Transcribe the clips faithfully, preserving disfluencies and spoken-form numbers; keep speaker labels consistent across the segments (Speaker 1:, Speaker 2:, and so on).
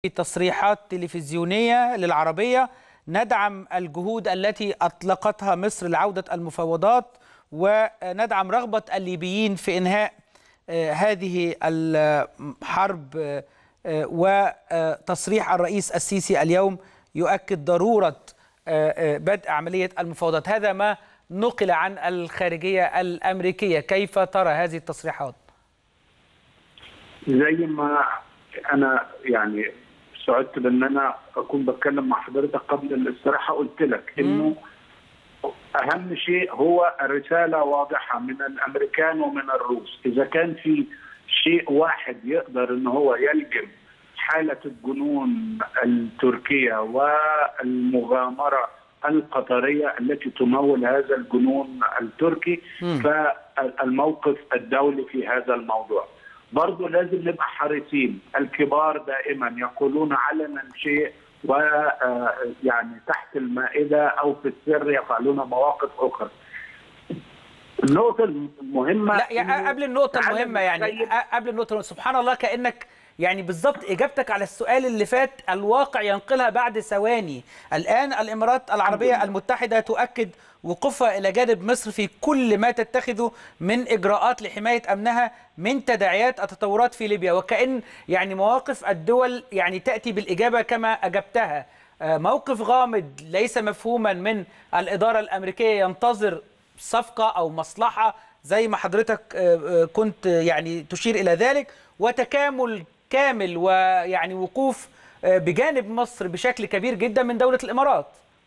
Speaker 1: تصريحات تلفزيونية للعربية ندعم الجهود التي أطلقتها مصر لعودة المفاوضات، وندعم رغبة الليبيين في إنهاء هذه الحرب. وتصريح الرئيس السيسي اليوم يؤكد ضرورة بدء عملية المفاوضات. هذا ما نقل عن الخارجية الأمريكية. كيف ترى هذه التصريحات؟
Speaker 2: زي ما أنا يعني سعدت بأن أنا أكون بتكلم مع حضرتك قبل الاستراحة، قلت لك إنه أهم شيء هو الرسالة واضحة من الأمريكان ومن الروس. إذا كان في شيء واحد يقدر إن هو يلجم حالة الجنون التركية والمغامرة القطرية التي تمول هذا الجنون التركي، فالموقف الدولي في هذا الموضوع. برضه لازم نبقى حريصين. الكبار دائما يقولون علنا شيء ويعني تحت المائدة أو في السر يفعلون مواقف أخرى. النقطة المهمة
Speaker 1: لا يعني قبل النقطة المهمة يعني قبل النقطة سبحان الله، كأنك يعني بالضبط إجابتك على السؤال اللي فات الواقع ينقلها بعد ثواني. الآن الإمارات العربية المتحدة تؤكد وقوفها إلى جانب مصر في كل ما تتخذه من إجراءات لحماية أمنها من تداعيات التطورات في ليبيا، وكأن يعني مواقف الدول يعني تأتي بالإجابة كما أجبتها. موقف غامض ليس مفهوما من الإدارة الأمريكية ينتظر صفقة أو مصلحة زي ما حضرتك كنت يعني تشير إلى ذلك، وتكامل كامل ويعني وقوف بجانب مصر بشكل كبير جدا من دولة الإمارات.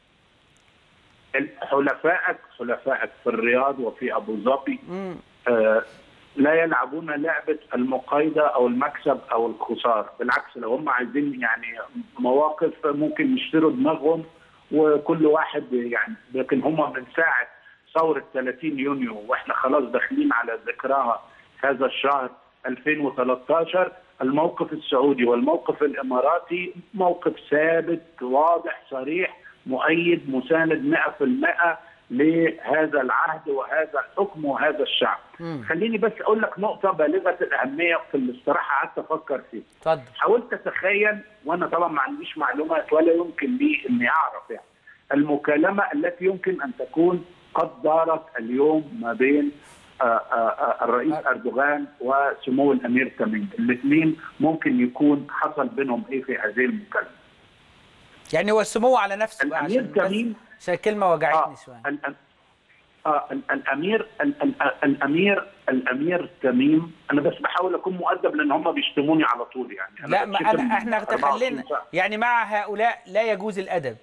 Speaker 2: حلفائك حلفائك في الرياض وفي أبو ظبي آه لا يلعبون لعبة المقايضة أو المكسب أو الخسارة. بالعكس، لو هم عايزين يعني مواقف ممكن يشتروا دماغهم وكل واحد يعني، لكن هم من ساعة ثورة ثلاثين يونيو واحنا خلاص داخلين على ذكراها هذا الشهر ألفين وثلاثة عشر، الموقف السعودي والموقف الإماراتي موقف ثابت واضح صريح مؤيد مساند مئة بالمئة لهذا العهد وهذا الحكم وهذا الشعب. م. خليني بس أقول لك نقطة بالغة الأهمية في الاستراحة قعدت أفكر فيه.
Speaker 1: اتفضل.
Speaker 2: حاولت أتخيل، وأنا طبعا ما عنديش معلومات ولا يمكن لي إني أعرف يعني المكالمة التي يمكن أن تكون قد دارت اليوم ما بين الرئيس أردوغان وسمو الأمير تميم. الاثنين ممكن يكون حصل بينهم إيه في هذه المكالمة؟
Speaker 1: يعني هو السمو على نفسه
Speaker 2: الأمير تميم
Speaker 1: عشان كلمة وجعتني شوية.
Speaker 2: آه آه الأمير الأمير الأمير تميم، أنا بس بحاول أكون مؤدب لأن هم بيشتموني على طول يعني.
Speaker 1: أنا لا ما أنا إحنا تخلينا يعني مع هؤلاء لا يجوز الأدب.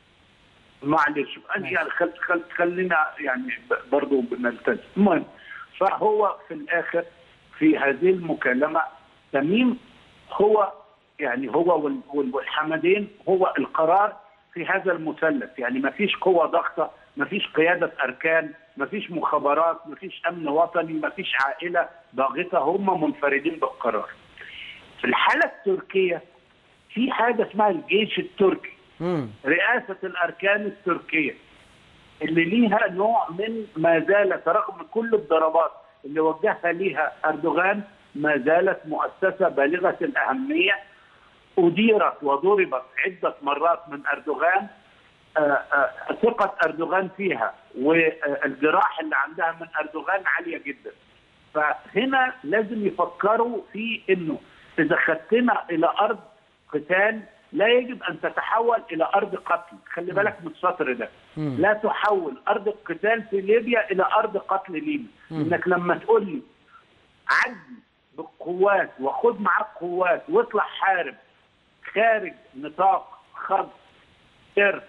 Speaker 2: معلش يعني خل خل خلينا يعني برضه بنلتزم. المهم، فهو في الآخر في هذه المكالمة تميم هو يعني هو والحمدين هو القرار في هذا المثلث. يعني ما فيش قوة ضغطة، ما فيش قيادة أركان، ما فيش مخابرات، ما فيش أمن وطني، ما فيش عائلة ضاغطة، هم منفردين بالقرار. في الحالة التركية في حاجة اسمها الجيش التركي، مم. رئاسة الأركان التركية اللي ليها نوع من ما زالت رغم كل الضربات اللي وجهها ليها أردوغان ما زالت مؤسسة بالغة الأهمية، أديرت وضربت عدة مرات من أردوغان. ثقة أردوغان فيها والجراح اللي عندها من أردوغان عالية جدا. فهنا لازم يفكروا في إنه إذا خدتنا إلى أرض قتال لا يجب أن تتحول إلى أرض قتل. خلي بالك من السطر ده. لا تحول أرض القتال في ليبيا إلى أرض قتل ليبيا. إنك لما تقول لي عدي بالقوات وخد معاك قوات واطلع حارب خارج نطاق خط إرث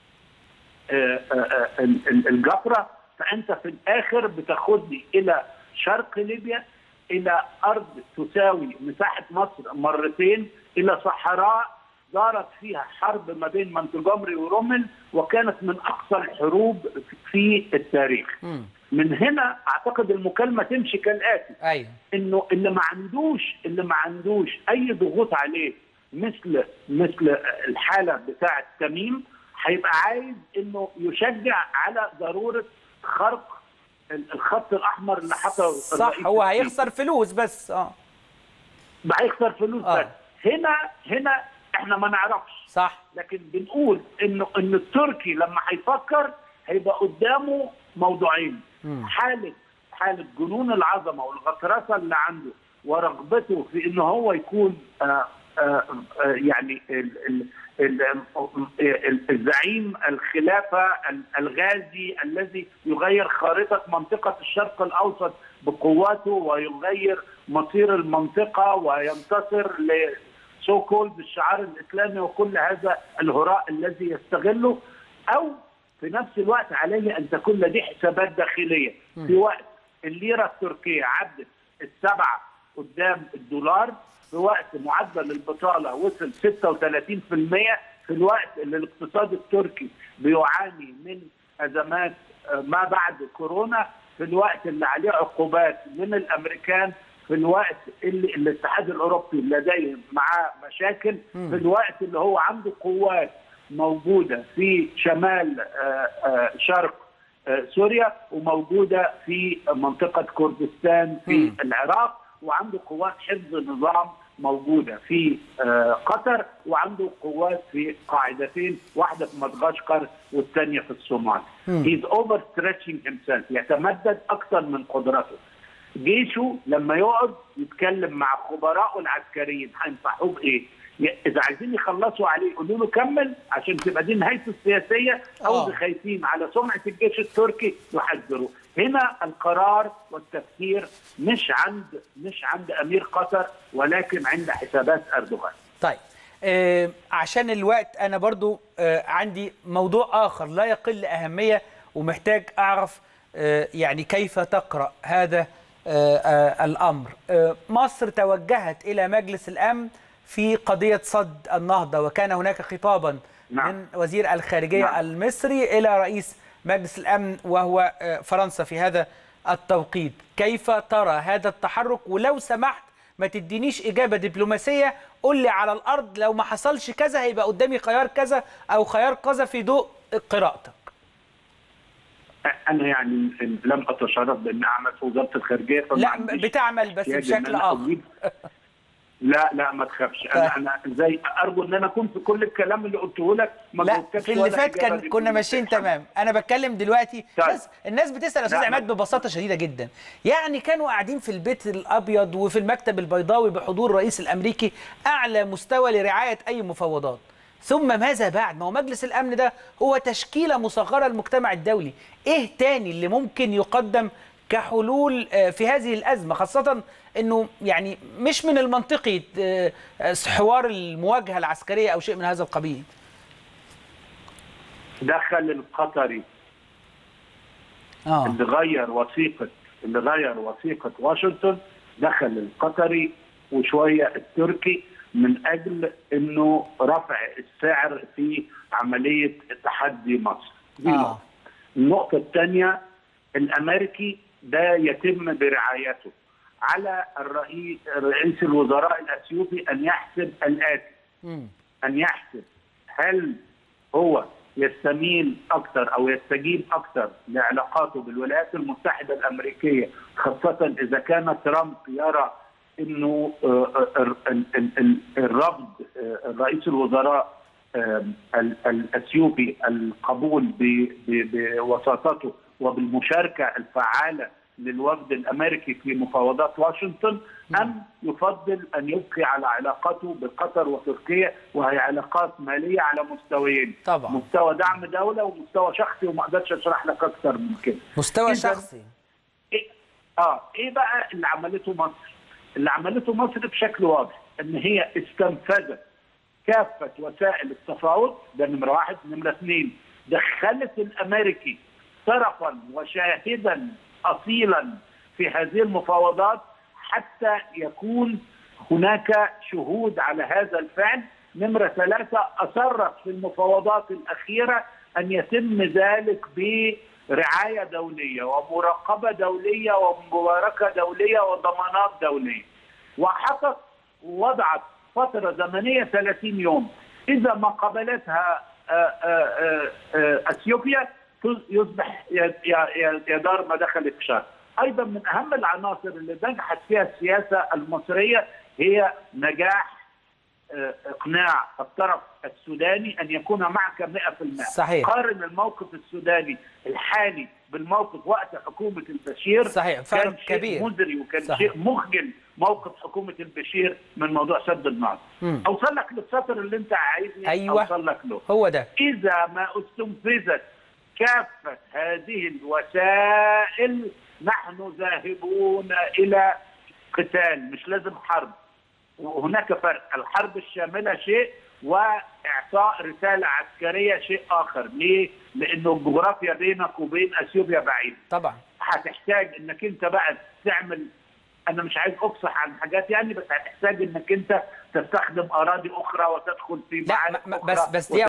Speaker 2: الجفرة، فأنت في الآخر بتاخدني إلى شرق ليبيا، إلى أرض تساوي مساحة مصر مرتين، إلى صحراء دارت فيها حرب ما بين منتجمري ورمل وكانت من أقصى الحروب في التاريخ. م. من هنا أعتقد المكالمة تمشي كالآتي.
Speaker 1: أيوة.
Speaker 2: إنه اللي ما عندوش اللي ما عندوش أي ضغوط عليه مثل مثل الحالة بتاعة تميم هيبقى عايز إنه يشجع على ضرورة خرق الخط الأحمر اللي حطه
Speaker 1: صح. هو هيخسر فلوس بس اه
Speaker 2: هيخسر فلوس آه. بس هنا هنا احنا ما نعرفش.
Speaker 1: صح.
Speaker 2: لكن بنقول انه ان التركي لما هيفكر هيبقى قدامه موضوعين، م. حاله حاله جنون العظمه والغطرسه اللي عنده ورغبته في ان هو يكون آآ آآ يعني ال ال ال الزعيم الخلافه الغازي الذي يغير خارطه منطقه الشرق الاوسط بقواته ويغير مصير المنطقه وينتصر ل سو كولد الشعار الاسلامي وكل هذا الهراء الذي يستغله، او في نفس الوقت عليه ان تكون لديه حسابات داخليه. في وقت الليره التركيه عدت السبعه قدام الدولار، في وقت معدل البطاله وصل ستة وثلاثين بالمئة، في الوقت اللي الاقتصاد التركي بيعاني من ازمات ما بعد كورونا، في الوقت اللي عليه عقوبات من الامريكان، في الوقت اللي الاتحاد الاوروبي لديه معاه مشاكل، في الوقت اللي هو عنده قوات موجوده في شمال شرق سوريا وموجوده في منطقه كردستان في العراق، وعنده قوات حفظ نظام موجوده في قطر، وعنده قوات في قاعدتين، واحده في مدغشقر والثانيه في الصومال. He's overstretching himself، يتمدد اكثر من قدرته. جيشه لما يقعد يتكلم مع خبراءه العسكريين هينصحوه بايه؟ اذا عايزين يخلصوا عليه يقولوا له كمل عشان تبقى دي نهايته السياسيه، او اذا خايفين على سمعه الجيش التركي يحذروا. هنا القرار والتفكير مش عند مش عند امير قطر، ولكن عند حسابات اردوغان.
Speaker 1: طيب آه عشان الوقت انا برضو آه عندي موضوع اخر لا يقل اهميه ومحتاج اعرف آه يعني كيف تقرأ هذا آه آه الامر. آه مصر توجهت الى مجلس الامن في قضيه صد النهضه، وكان هناك خطابا نعم. من وزير الخارجيه نعم. المصري الى رئيس مجلس الامن وهو آه فرنسا في هذا التوقيت. كيف ترى هذا التحرك؟ ولو سمحت ما تدينيش إجابة دبلوماسية، قول لي على الأرض لو ما حصلش كذا هيبقى قدامي خيار كذا أو خيار كذا في ضوء قراءتك.
Speaker 2: أنا يعني لم أتشرف بأن أعمل في وزارة الخارجية،
Speaker 1: لا بتعمل بس بشكل آخر.
Speaker 2: لا لا ما تخافش، انا انا زي ارجو ان انا اكون في كل الكلام اللي قلته لك ما
Speaker 1: لا في اللي فات كان كنا ماشيين تمام. انا بتكلم دلوقتي بس الناس بتسال يا استاذ عماد ببساطه شديده جدا، يعني كانوا قاعدين في البيت الابيض وفي المكتب البيضاوي بحضور الرئيس الامريكي اعلى مستوى لرعايه اي مفاوضات، ثم ماذا بعد؟ ما هو مجلس الامن ده هو تشكيله مصغره للمجتمع الدولي، ايه تاني اللي ممكن يقدم كحلول في هذه الازمه، خاصه انه يعني مش من المنطقي حوار المواجهه العسكريه او شيء من هذا القبيل؟
Speaker 2: دخل القطري آه. اللي غير وثيقه اللي غير وثيقه واشنطن، دخل القطري وشويه التركي من اجل انه رفع السعر في عمليه تحدي مصر. دي آه. النقطه الثانيه، الامريكي ده يتم برعايته على الرئيس رئيس الوزراء الاثيوبي ان يحسب الاتي، م. ان يحسب هل هو يستميل اكثر او يستجيب اكثر لعلاقاته بالولايات المتحده الامريكيه، خاصه اذا كان ترامب يرى انه الرفض رئيس الوزراء الاثيوبي القبول بوساطته وبالمشاركه الفعاله للوفد الامريكي في مفاوضات واشنطن، ام يفضل ان يبقي على علاقته بقطر وتركيا، وهي علاقات ماليه على مستويين
Speaker 1: طبعا،
Speaker 2: مستوى دعم دوله ومستوى شخصي، وما اقدرش اشرح لك اكثر من كده.
Speaker 1: مستوى شخصي
Speaker 2: إيه؟ اه ايه بقى اللي عملته مصر؟ اللي عملته مصر بشكل واضح ان هي استنفذت كافه وسائل التفاوض، ده نمره واحد. نمره اثنين، دخلت الامريكي طرفا وشاهدا اصيلا في هذه المفاوضات حتى يكون هناك شهود على هذا الفعل. نمره ثلاثه، اصرت في المفاوضات الاخيره ان يتم ذلك برعايه دوليه ومراقبه دوليه ومباركه دوليه وضمانات دوليه، وحطت وضعت فتره زمنيه ثلاثين يوم، اذا ما قبلتها اثيوبيا يصبح يدار ما دخل الشر. ايضا من اهم العناصر اللي نجحت فيها السياسه المصريه هي نجاح اقناع الطرف السوداني ان يكون معك مئة بالمئة.
Speaker 1: صحيح.
Speaker 2: قارن الموقف السوداني الحالي بالموقف وقت حكومه البشير.
Speaker 1: صحيح، فرق
Speaker 2: كان شيء
Speaker 1: كبير
Speaker 2: مزري وكان
Speaker 1: صحيح.
Speaker 2: شيء مخجل موقف حكومه البشير من موضوع سد النهضه. اوصل لك للسطر اللي انت عايزني
Speaker 1: أيوة.
Speaker 2: اوصل لك له،
Speaker 1: هو ده.
Speaker 2: اذا ما استنفذت كافه هذه الوسائل نحن ذاهبون الى قتال، مش لازم حرب. وهناك فرق، الحرب الشامله شيء واعطاء رساله عسكريه شيء اخر. ليه؟ لانه الجغرافيا بينك وبين اثيوبيا بعيده.
Speaker 1: طبعا
Speaker 2: هتحتاج انك انت بقى تعمل، انا مش عايز افصح عن حاجات يعني، بس هتحتاج انك انت تستخدم اراضي اخرى وتدخل في معارك
Speaker 1: لا
Speaker 2: اخرى
Speaker 1: بس بس دي